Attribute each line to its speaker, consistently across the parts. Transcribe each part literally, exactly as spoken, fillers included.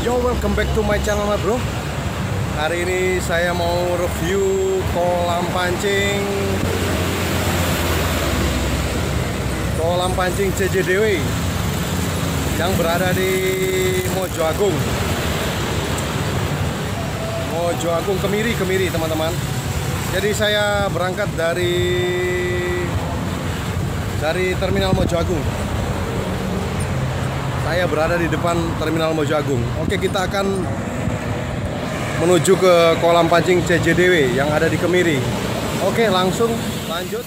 Speaker 1: Yo, welcome back to my channel, bro. Hari ini saya mau review kolam pancing kolam pancing C J D W yang berada di Mojo Agung. Mojo Agung Kemiri, Kemiri, teman-teman. Jadi saya berangkat dari dari Terminal Mojo Agung. Saya berada di depan Terminal Mojo Agung. Oke, kita akan menuju ke kolam pancing C J D W yang ada di Kemiri. Oke, langsung lanjut.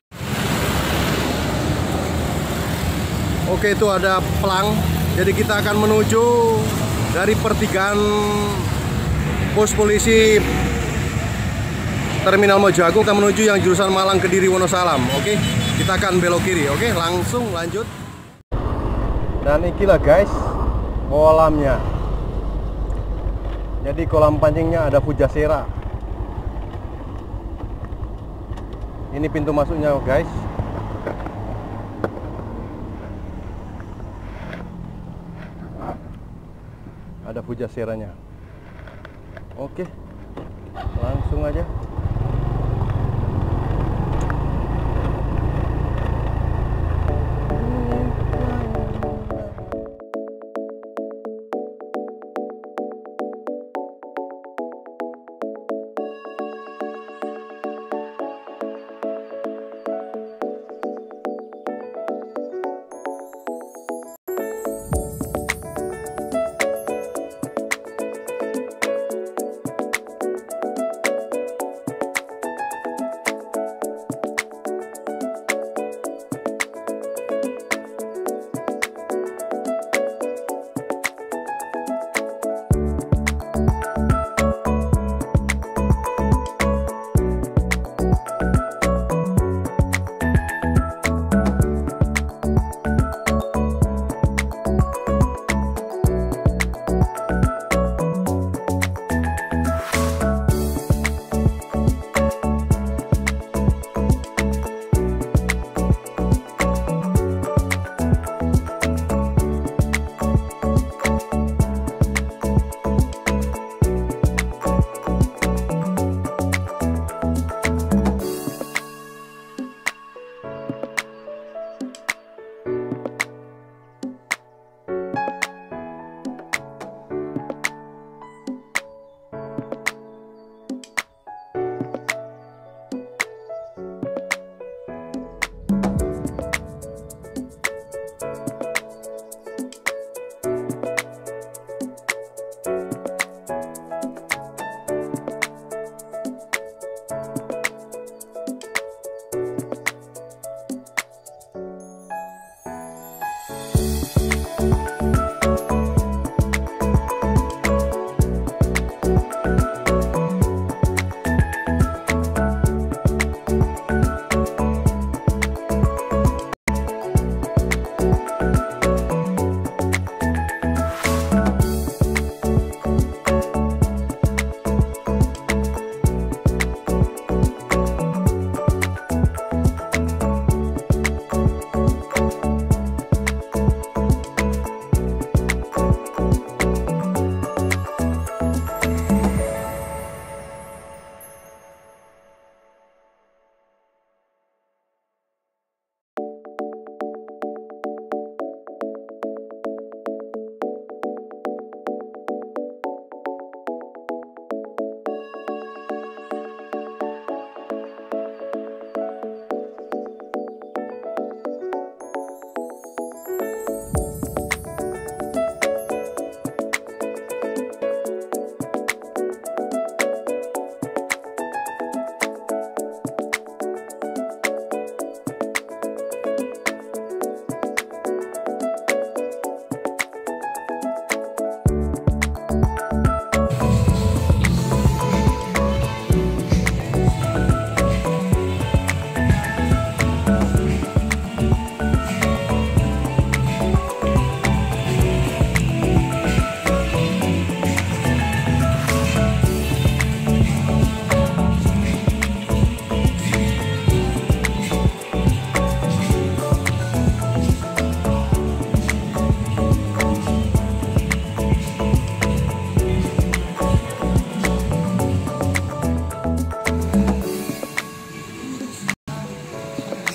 Speaker 1: Oke, itu ada pelang. Jadi kita akan menuju dari pertigaan pos polisi Terminal Mojo Agung, kita menuju yang jurusan Malang Kediri Wonosalam. Oke, kita akan belok kiri. Oke, langsung lanjut. Dan inilah guys kolamnya. Jadi kolam pancingnya ada Pujasera. Ini pintu masuknya guys. Ada Pujaseranya. Oke, langsung aja.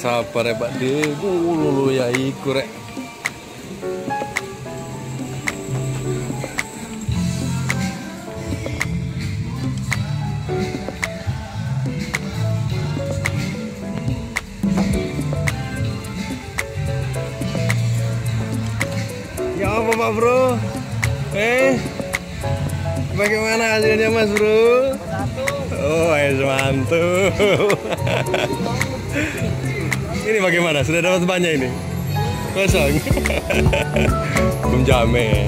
Speaker 1: sabar ya Pak De. Lulu ya iku rek. Ya apa Pak Bro? Eh, bagaimana hasilnya Mas Bro?
Speaker 2: Satu.
Speaker 1: Oh, es mantap. Ini bagaimana? Sudah dapat banyak ini? Kosong. Belum jamin.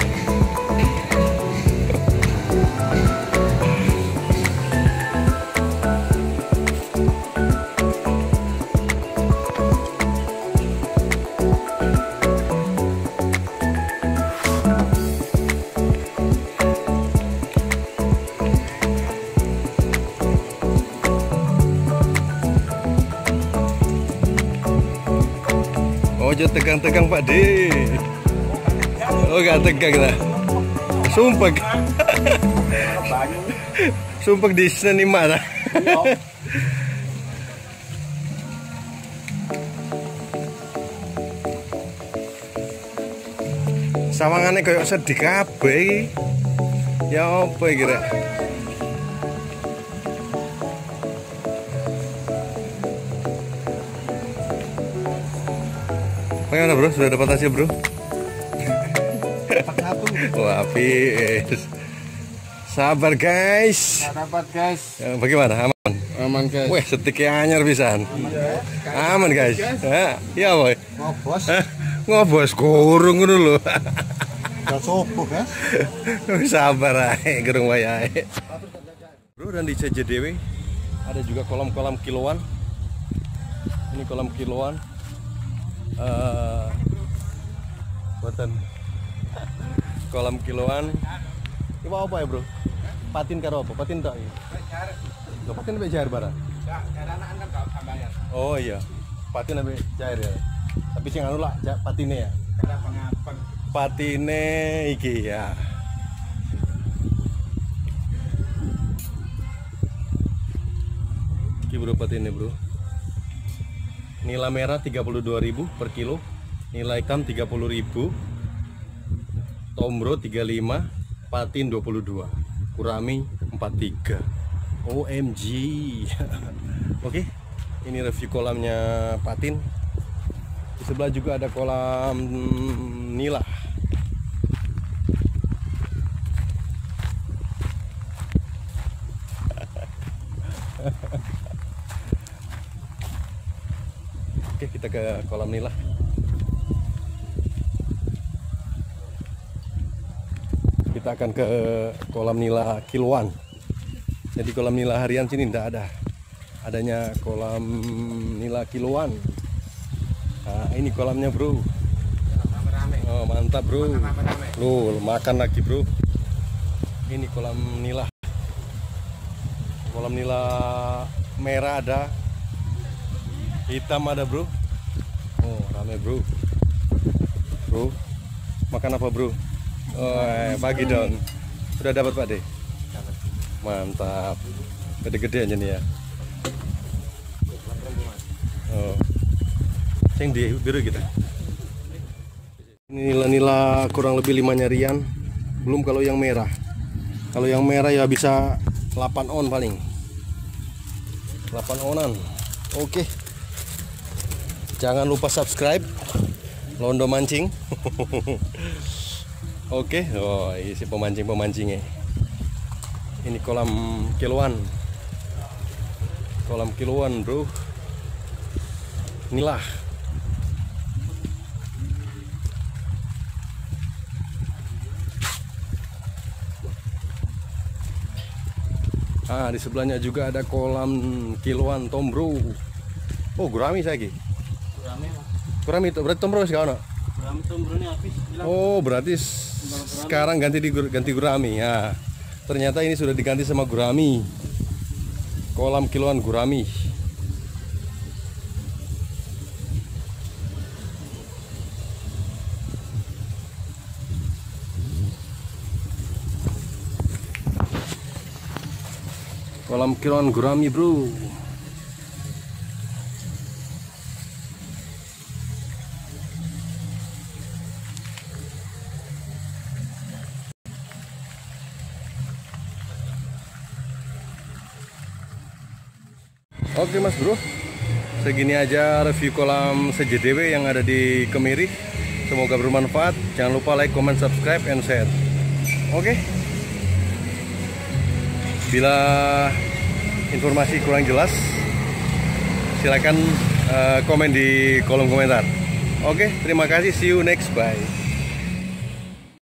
Speaker 1: Ojo tegang-tegang Pak De. Oh gak tegang lah. Sumpah. Sumpah di sini mana? Sawangannya kayak sedih kabeh. Ya apa kira? Bagaimana bro? Sudah dapat hasil bro?
Speaker 2: Dapat satu.
Speaker 1: Wah, habis. Sabar guys.
Speaker 2: Dapat guys.
Speaker 1: Ya, bagaimana? Aman?
Speaker 2: Aman guys.
Speaker 1: Weh, setiknya anyar pisan. Aman guys. Ya, iya boy.
Speaker 2: Ngobos.
Speaker 1: Ngobos kurung dulu.
Speaker 2: Gak sopo guys.
Speaker 1: Sabar aja, gerung wae ae. Bro, dan di C J D W ada juga kolam-kolam kiloan. Ini kolam kiloan. Uh, buatan kolam kiloan. Ini apa ya bro? Patin karo apa? Patin tak ya? Gak patin sampai cair barang? Oh iya, patin sampai cair ya. Tapi sing anu lah, patine ya. Patine iki ya. Iki bro patine bro. Nila merah tiga puluh dua ribu per kilo, nila hitam tiga puluh ribu, tombro tiga puluh lima, patin dua puluh dua, gurami empat puluh tiga. O M G. Oke, ini review kolamnya patin. Di sebelah juga ada kolam nila. Oke, kita ke kolam nila. Kita akan ke kolam nila kiloan. Jadi kolam nila harian sini tidak ada. Adanya kolam nila kiloan. Nah, ini kolamnya bro. Oh, mantap bro. Loh, makan lagi bro. Ini kolam nila. Kolam nila merah ada. Hitam ada bro. Oh rame bro. Bro makan apa bro? Oh eh, bagi dong. Sudah dapat Pak De? Mantap. Gede-gede aja nih ya. Oh sing di biru kita. Ini nila-nila kurang lebih lima nyarian. Belum kalau yang merah. Kalau yang merah ya bisa delapan on paling. delapan onan. Oke. Jangan lupa subscribe Londo Mancing. Oke, oh isi pemancing-pemancingnya. Ini kolam kiloan. Kolam kiloan, bro. Inilah. Ah, di sebelahnya juga ada kolam kiloan tombro. Oh, gurami lagi. Gurami itu berarti tombro sekarang.
Speaker 2: Gurami tombronya habis.
Speaker 1: Oh, berarti sekarang ganti di ganti gurami ya. Ternyata ini sudah diganti sama gurami. Kolam kiloan gurami. Kolam kiloan gurami, bro. Oke mas bro, segini aja review kolam C J D W yang ada di Kemiri. Semoga bermanfaat. Jangan lupa like, comment, subscribe, and share. Oke. Bila informasi kurang jelas, silakan uh, komen di kolom komentar. Oke, terima kasih. See you next. Bye.